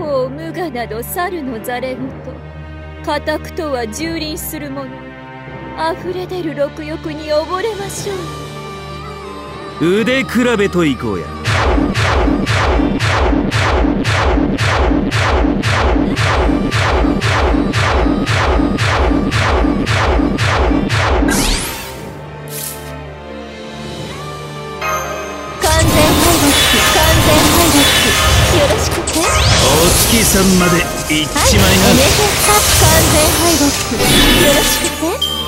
ほう無我など猿のざれ言。家宅とは蹂躙する者。溢れ出る禄欲に溺れましょう。 腕比べといこうや。 よろしくて。 お月さんまで行っちまいな。 完全敗北。よろしくて。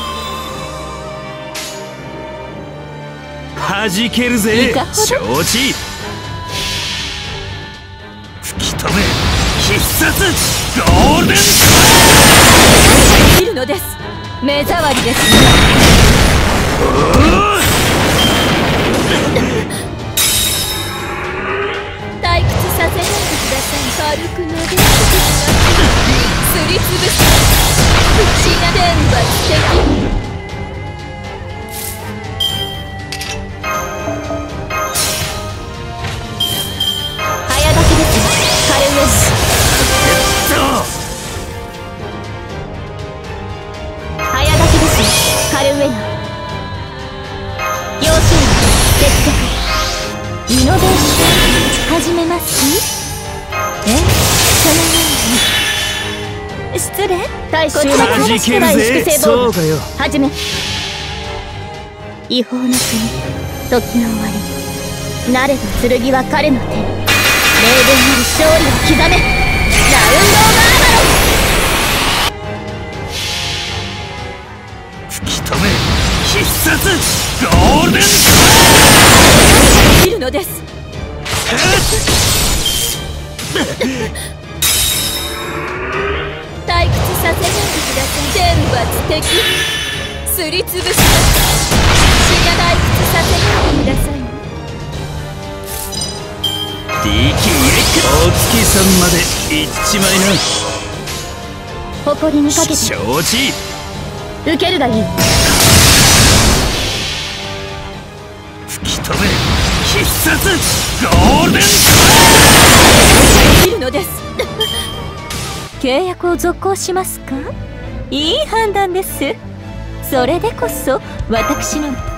弾けるぜ承知。吹き止め必殺ゴールデンいるのです。目障りですね。退屈させないでください。軽くなでしてすりつぶす。口が天罰的。早書きです。カルウエス。早書きです。カルウェナ。要衝接着。イノベーション始めます。そのように。失礼。大衆の話くらい粛清棒。始め。違法の国、時の終わり。なれば剣は彼の手に。霊言なる勝利を刻め。ラウンド・オブ・アーマロン。 吹き止め必殺ゴールデンいるのです。退屈させないでください。天罰的。すりつぶします。死が退屈させないでください。 お月さんまで行っちまいな。 誇りにかけて承知。 受けるがいい。 吹き止め必殺ゴールデンいるのです。契約を続行しますか。いい判断です。それでこそ私の